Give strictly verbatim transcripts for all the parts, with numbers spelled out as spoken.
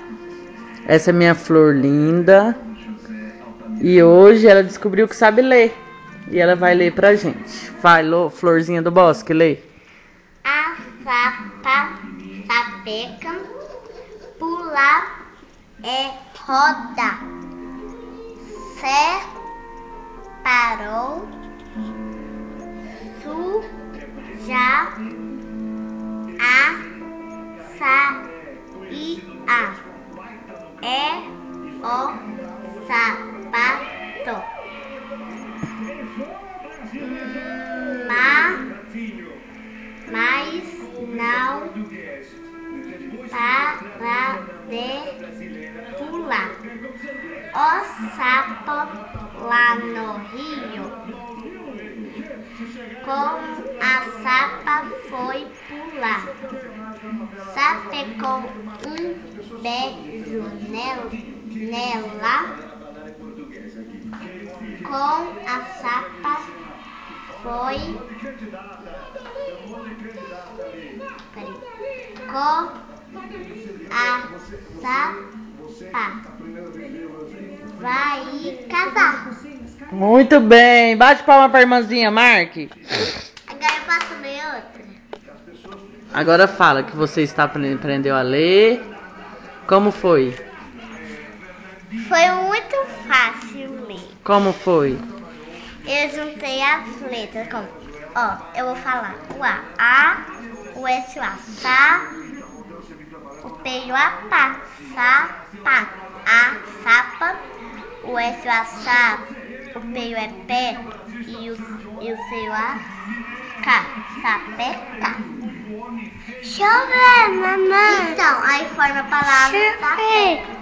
Essa é minha flor linda. E hoje ela descobriu que sabe ler. E ela vai ler pra gente. Vai, Lô, florzinha do bosque, lê. A sapa sapeca, pular é roda. Separou, suja, a saia, é o sapato. Ma, mas não para de pular. O sapo lá no rio, com a sapa foi pular. Sapecou um beijo nela, com a sapa foi Peraí. com a sapa vai casar. Muito bem. Bate palma pra irmãzinha, Marque. Agora eu posso ler outra. Agora fala que você está aprendeu a ler. Como foi? Foi muito fácil ler. Como foi? Eu juntei as letras como, ó, eu vou falar o A, A, o S, o A, Sa, o P e o A, Pá, Sa, Pá, A, Sapa, o S, o A, Sa, o P e o E, Pé, e o, e o C e o A, Cá, Sapeca. Deixa eu ver, mamãe. Então, aí forma a palavra sapeca.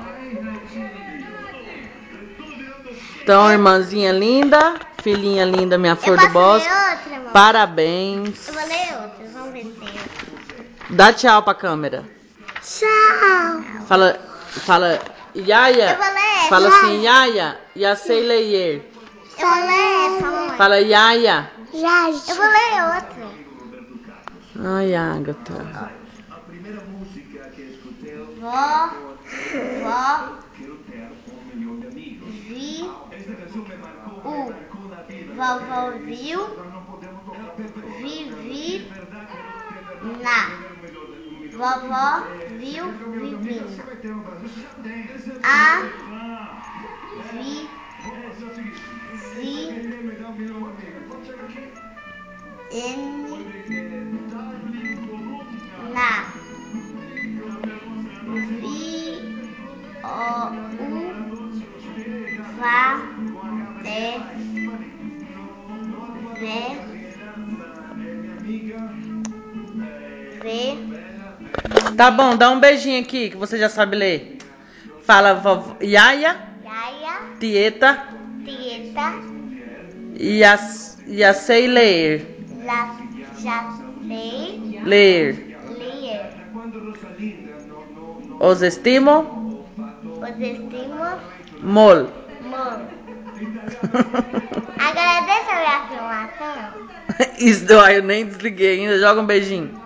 Então, irmãzinha linda, filhinha linda, minha flor do bosque. Outra, mamãe? Parabéns. Eu vou ler outra, vamos ver se tem outra. Dá tchau pra câmera. Tchau. Fala, fala, Yaya. Eu vou ler. Fala assim, Yaya. Yasei Leier. Eu vou ler essa, mamãe. Fala, Yaya. Eu vou ler outra. Ai, Agatha. Vó, vó, vi, o, vovó viu, vivi, na, vovó viu, vivina, a, vi, zi, n, na, vi, o, u, va, de, ve, ve. Tá bom, dá um beijinho aqui que você já sabe ler. Fala, vovó, Yaya, Yaya, Tieta, tieta, Yas, Yasei Leier. la, já sei, Ler. ler. Os estimo, Os estimo, mol. mol. Agora deixa eu ver a filmação. Isso, eu nem desliguei ainda. Joga um beijinho.